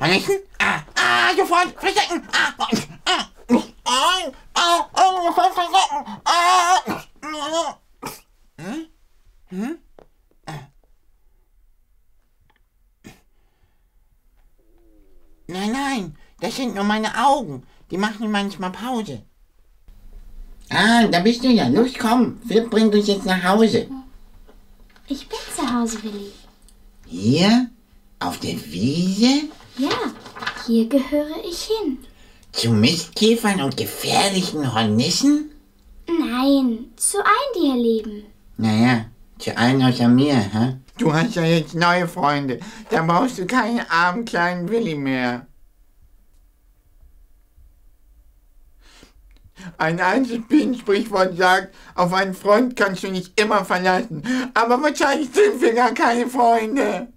Hornissen? Sofort verstecken! Nein, das sind nur meine Augen. Die machen manchmal Pause. Da bist du ja. Los, komm. Flip bringt uns jetzt nach Hause. Ich bin zu Hause, Willi. Hier? Auf der Wiese? Ja, hier gehöre ich hin. Zu Mistkäfern und gefährlichen Hornissen? Nein, zu allen, die hier leben. Naja, zu allen außer mir, hä? Du hast ja jetzt neue Freunde. Da brauchst du keinen armen kleinen Willi mehr. Ein altes Bienensprichwort sagt, auf einen Freund kannst du nicht immer verlassen. Aber wahrscheinlich sind wir gar keine Freunde.